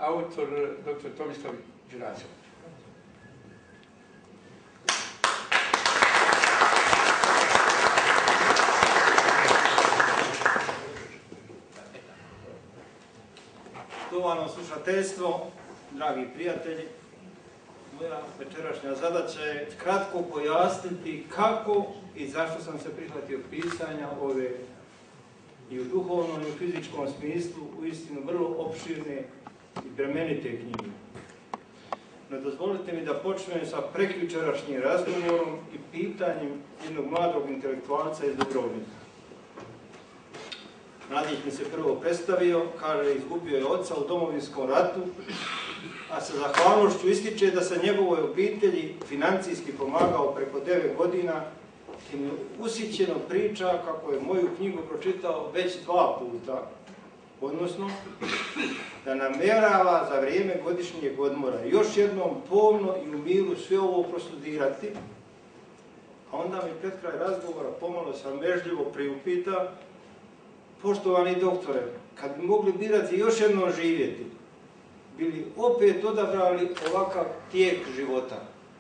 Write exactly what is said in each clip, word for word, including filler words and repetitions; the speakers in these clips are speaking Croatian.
autor doktor Tomislav Đurađević. Štovano slušateljstvo, dragi prijatelji, moja večerašnja zadaća je kratko pojasniti kako i zašto sam se prihvatio pisanja ove i u duhovnom i u fizičkom smislu uistinu vrlo opširne i bremenite knjige. No dozvolite mi da počnem sa prekjučerašnjim razgovorom i pitanjem jednog mladog intelektualca iz Dubrovnika. Mladić mi se prvo predstavio, kaže izgubio je oca u Domovinskom ratu, a sa zahvalnošću ističe da se njegovoj obitelji financijski pomagao preko devet godina i mi ushićeno priča kako je moju knjigu pročitao već dva puta, odnosno da namjerava za vrijeme godišnjeg odmora još jednom pomno i u miru sve ovo prostudirati, a onda mi pred kraj razgovora pomalo sramežljivo priupita: poštovani doktore, kad bi mogli birati još jednom živjeti, bili opet odabrali ovakav tijek života?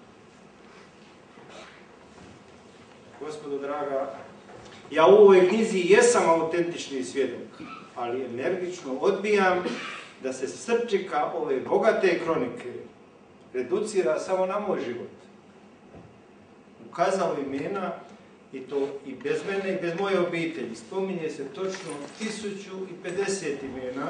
Gospodo draga, ja u ovoj knjizi jesam autentični svjedok, ali energično odbijam da se srčika ove bogate kronike reducira samo na moj život. Ukazao imena, i to i bez mene i bez moje obitelji, spominje se točno tisuću pedeset imena,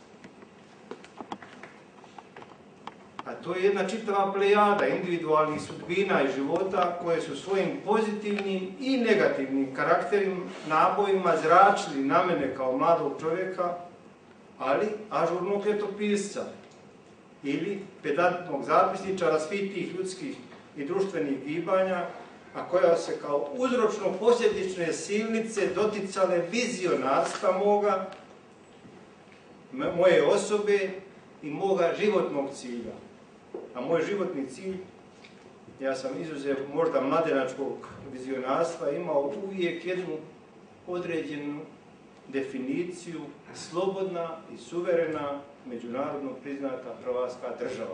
a to je jedna čitava plejada individualnih sudbina i života koje su svojim pozitivnim i negativnim karakterima, nabojima zračili na mene kao mladog čovjeka, ali ažurnog ljetopisca ili pedantnog zapisničara svih tih ljudskih i društvenih gibanja, a koja se kao uzročno-posljedične silnice doticale vizionarstva moga, moje osobe i moga životnog cilja. A moj životni cilj, ja sam izuzev možda mladenačkog vizionarstva, imao uvijek jednu određenu definiciju: slobodna i suverena, međunarodno priznata hrvatska država.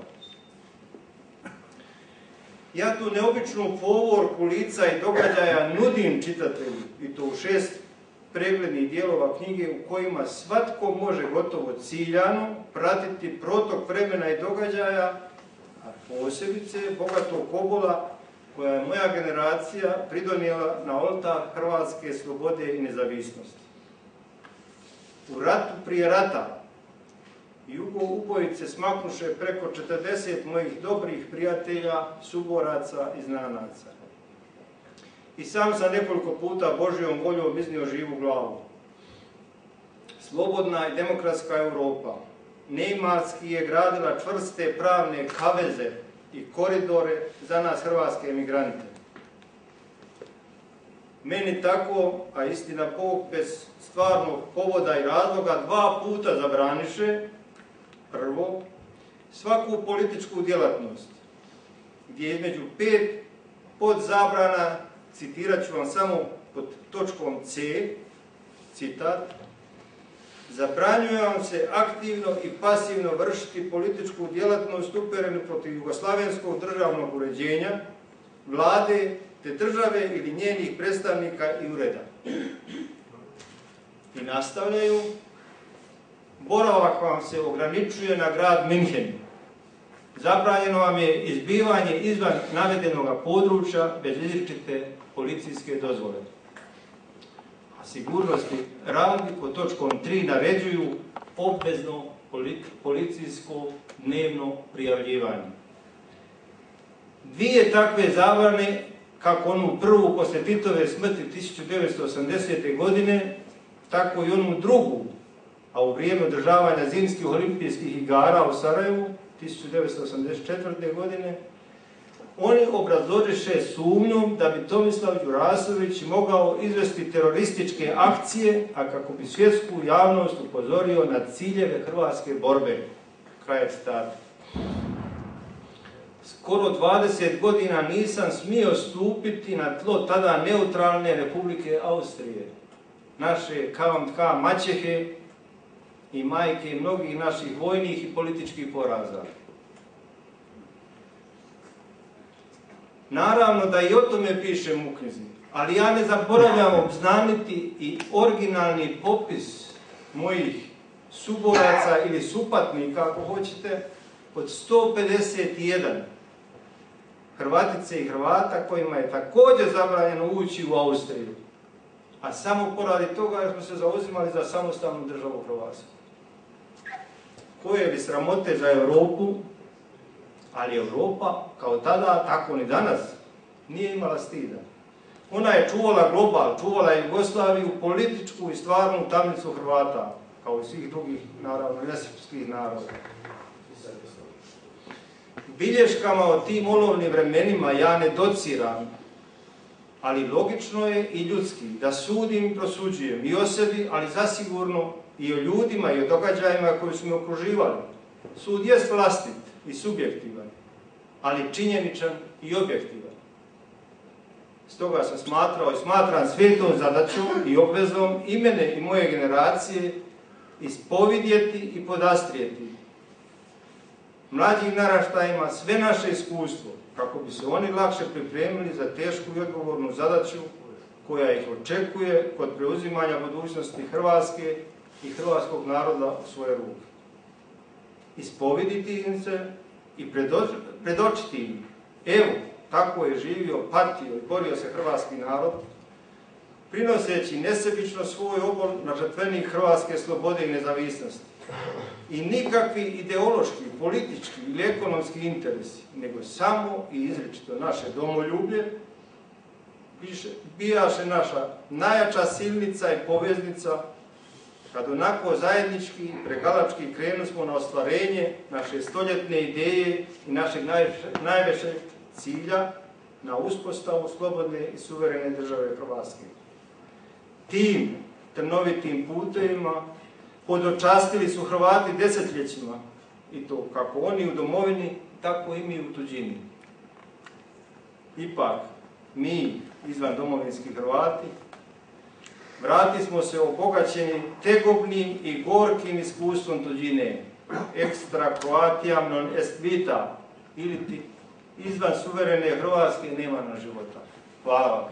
Ja tu neobičnu povorku lica i događaja nudim čitatelju, i to u šest preglednih dijelova knjige u kojima svatko može gotovo ciljano pratiti protok vremena i događaja, a posebice bogatog obola koja je moja generacija pridonijela na oltar hrvatske slobode i nezavisnosti. U ratu prije rata jugo ubojice smaknuše preko četrdeset mojih dobrih prijatelja, suboraca i znanaca. I sam sam nekoliko puta Božjom voljom iznio živu glavu. Slobodna i demokratska Europa neimarski je gradila čvrste pravne kaveze i koridore za nas hrvatske emigrante. Meni tako, a istina Bog bez stvarnog povoda i razloga, dva puta zabraniše: prvo, svaku političku djelatnost, gdje je između pet podzabrana, citirat ću vam samo pod točkom C, citat: zabranjuje vam se aktivno i pasivno vršiti političku djelatnost uperenu protiv jugoslavenskog državnog uređenja, vlade, te države ili njenih predstavnika i ureda. I nastavljaju: boravak vam se ograničuje na grad Minhen. Zabranjeno vam je izbivanje izvan navedenog područja bez izričite policijske dozvole. A sigurnosti radi pod točkom tri naređuju obvezno policijsko dnevno prijavljivanje. Dvije takve zabrane, kako onu prvu poslije Titove smrti tisuću devetsto osamdesete. godine, tako i onu drugu, a u vrijeme održavanja zimskih olimpijskih igara u Sarajevu tisuću devetsto osamdeset četvrte. godine, oni obrazložiše sumnjom da bi Tomislav Đurasović mogao izvesti terorističke akcije, a kako bi svjetsku javnost upozorio na ciljeve hrvatske borbe. Kraj citata. Skoro dvadeset godina nisam smio stupiti na tlo tada neutralne Republike Austrije, naše K M K maćehe, i majke mnogih naših vojnih i političkih poraza. Naravno da i o tome pišem u knjizi, ali ja ne zaboravljam obznaniti i originalni popis mojih suboraca ili supatnika, ako hoćete, od sto pedeset jedan Hrvatice i Hrvata kojima je također zabranjeno ući u Austriju, a samo poradi toga jer smo se zauzimali za samostalnu državu Hrvatsku. Koje bi sramote za Europu, ali Europa, kao tada, tako ni danas, nije imala stida. Ona je čuvala global, čuvala je Jugoslaviju, političku i stvarnu tamnicu Hrvata, kao i svih drugih, naravno, nesrpskih naroda. Bilješkama o tim olovnim vremenima ja ne dociram, ali logično je i ljudski da sudim i prosuđujem i o sebi, ali zasigurno i o ljudima i o događajima koji su me okruživali. Sud jest vlastit i subjektivan, ali činjeničan i objektivan. Stoga sam smatrao i smatram svetom zadaćom i obvezom i mene i moje generacije ispovidjeti i podastrijeti mlađim naraštajima sve naše iskustvo, kako bi se oni lakše pripremili za tešku i odgovornu zadaću koja ih očekuje kod preuzimanja budućnosti Hrvatske i hrvatskog naroda u svoje ruke. Ispoviditi im se i predočiti im, evo, tako je živio, patio i borio se hrvatski narod, prinoseći nesebično svoj obol na žrtvenik hrvatske slobode i nezavisnosti. I nikakvi ideološki, politički ili ekonomski interesi, nego samo i izričito naše domoljublje, bijaše naša najjača silnica i poveznica, kad onako zajednički, pregalački krenu smo na ostvarenje naše stoljetne ideje i našeg najvećeg cilja na uspostavu slobodne i suverene države Hrvatske. Tim trnovitim putevima podočastili su Hrvati desetljećima, i to kako oni u domovini, tako i mi u tuđini. Ipak, mi, izvan domovinski Hrvati, vrati smo se obogaćeni tegobnim i gorkim iskustvom tuđine. Extra Croatiam non est vita, ili ti izvan suverene Hrvatske nema na života. Hvala vam.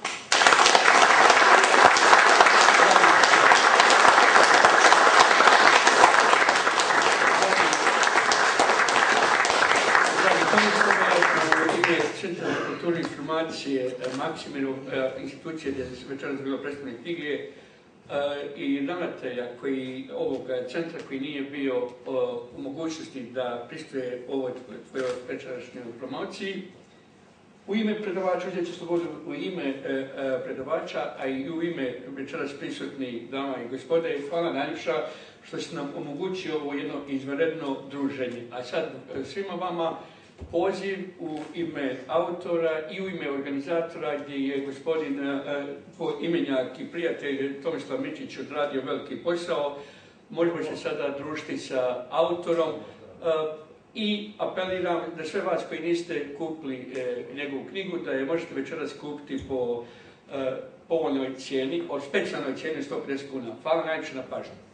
Centra za kulturne informacije Maksiminu, institucije gdje se večeras bilo predstavljene knjige i ravnatelja ovog centra koji nije bio u mogućnosti da pristuje ovoj večerašnjoj promociji. U ime predavača, uzet ću slobodu u ime predavača, a i u ime večeras prisutnih dama i gospode, hvala najljepša što ste nam omogućili ovo jedno izvanredno druženje. A sad svima vama poziv u ime autora i u ime organizatora gdje je gospodin imenjak i prijatelj Tomislav Mičić odradio veliki posao. Možemo se sada družiti sa autorom i apeliram da sve vas koji niste kupili njegovu knjigu da je možete večeras kupiti po povoljnoj cijeni, o specijalnoj cijeni sto pedeset kuna. Hvala najviše na pažnju.